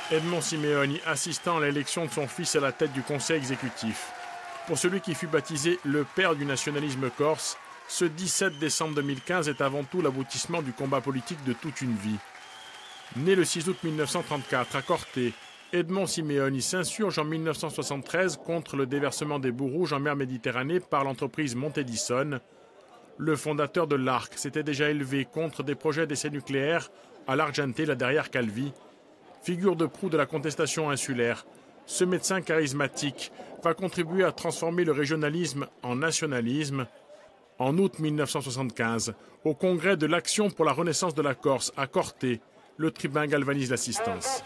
Edmond Simeoni assistant à l'élection de son fils à la tête du conseil exécutif. Pour celui qui fut baptisé le père du nationalisme corse, ce 17 décembre 2015 est avant tout l'aboutissement du combat politique de toute une vie. Né le 6 août 1934 à Corté, Edmond Simeoni s'insurge en 1973 contre le déversement des boues rouges en mer Méditerranée par l'entreprise Montedison. Le fondateur de l'ARC s'était déjà élevé contre des projets d'essais nucléaires à l'Argenté, là derrière Calvi. Figure de proue de la contestation insulaire, ce médecin charismatique va contribuer à transformer le régionalisme en nationalisme. En août 1975, au congrès de l'Action pour la Renaissance de la Corse à Corté, le tribun galvanise l'assistance.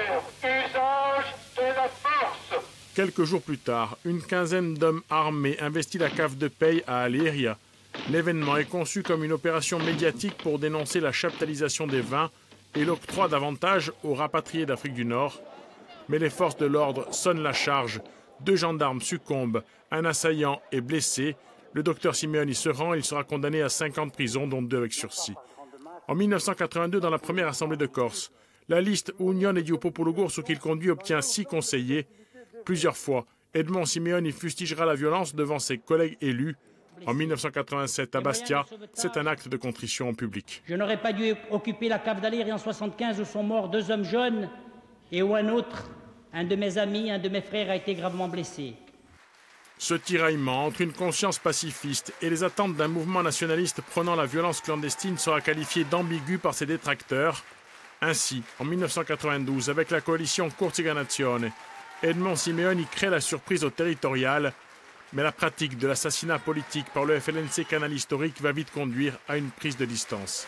Quelques jours plus tard, une quinzaine d'hommes armés investit la cave de paye à Aléria. L'événement est conçu comme une opération médiatique pour dénoncer la chaptalisation des vins et l'octroi d'avantages aux rapatriés d'Afrique du Nord. Mais les forces de l'ordre sonnent la charge. 2 gendarmes succombent, un assaillant est blessé. Le docteur Simeoni se rend, il sera condamné à 5 ans de prison, dont 2 avec sursis. En 1982, dans la première assemblée de Corse, la liste Unione di Popolo Corso qu'il conduit obtient 6 conseillers. Plusieurs fois, Edmond Simeoni fustigera la violence devant ses collègues élus. En 1987, à Bastia, c'est un acte de contrition en public. Je n'aurais pas dû occuper la cave d'Aléria en 1975 où sont morts 2 hommes jeunes et où un autre, un de mes amis, un de mes frères a été gravement blessé. Ce tiraillement entre une conscience pacifiste et les attentes d'un mouvement nationaliste prônant la violence clandestine sera qualifié d'ambigu par ses détracteurs. Ainsi, en 1992, avec la coalition Corsica Nazione, Edmond Simeoni crée la surprise au territorial. Mais la pratique de l'assassinat politique par le FLNC Canal Historique va vite conduire à une prise de distance.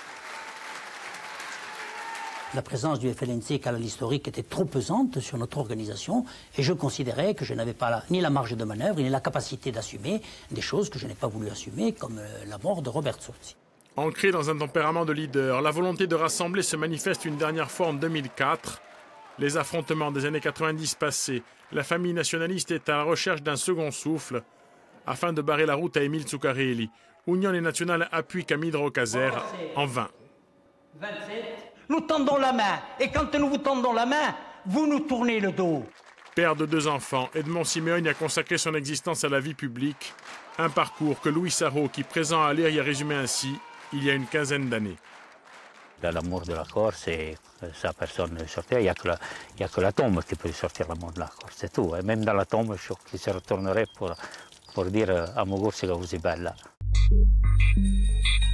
La présence du FLNC Canal Historique était trop pesante sur notre organisation et je considérais que je n'avais pas ni la marge de manœuvre ni la capacité d'assumer des choses que je n'ai pas voulu assumer, comme la mort de Robert Sozzi. Ancré dans un tempérament de leader, la volonté de rassembler se manifeste une dernière fois en 2004. Les affrontements des années 90 passés, la famille nationaliste est à la recherche d'un second souffle. Afin de barrer la route à Émile Zuccarelli, Unione Nazionale appuie Camille Caser en vain. 27. Nous tendons la main, et quand nous vous tendons la main, vous nous tournez le dos. Père de 2 enfants, Edmond Simeoni a consacré son existence à la vie publique. Un parcours que Louis Sarraut, qui présent à lire, y a résumé ainsi, il y a une quinzaine d'années. Dans l'amour de la Corse, et ça personne ne sortait. Il n'y a que la tombe qui peut sortir l'amour de la Corse, c'est tout. Et même dans la tombe, je crois qu'il se retournerait pour dire à Mogorsi que vous êtes belle.